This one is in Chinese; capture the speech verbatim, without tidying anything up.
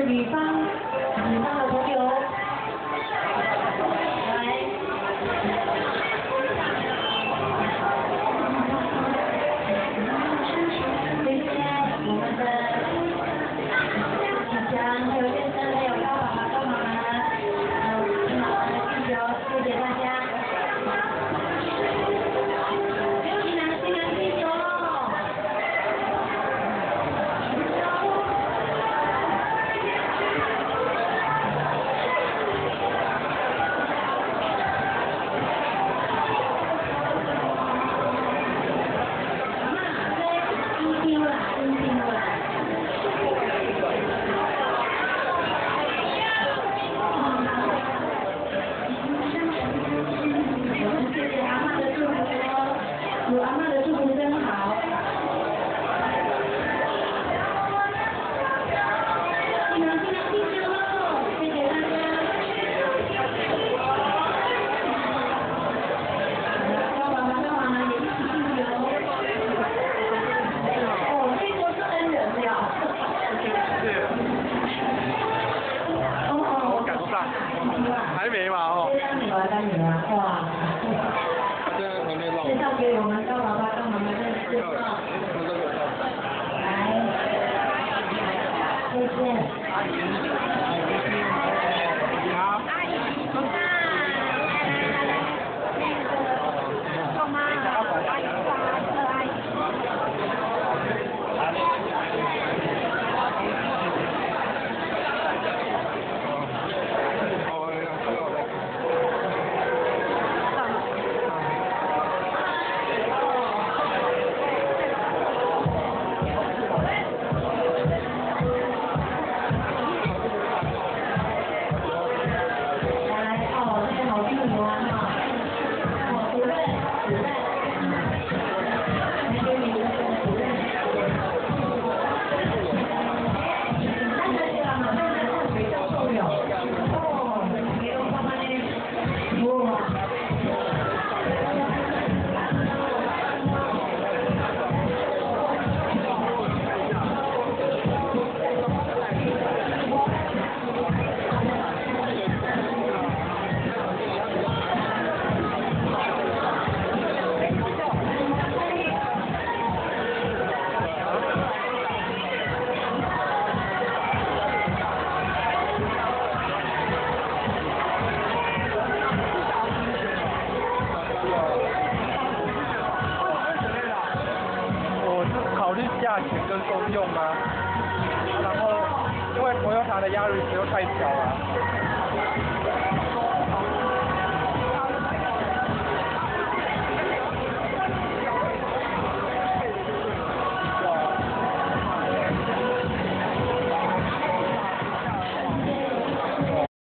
女方，女方的朋友，来。谢谢我们的启强，还有先生，还有高爸爸、高妈妈，还有新老的弟兄，谢谢大家。还有新郎新娘弟兄。 有阿嬷的祝福真好。新郎新娘辛苦喽，谢谢大家。高爸爸、高妈妈也一起敬酒。哦，这桌是恩人了。哦哦， 我赶不上，还没嘛哦。 这张女儿的女儿，哇。 介绍给我们高爸爸、高妈妈认识啊！来，谢谢。 你好。 阿姨，好看。好吗？阿姨好，可爱。 价钱跟功用吗？然后因为Toyota的Yaris又太小了。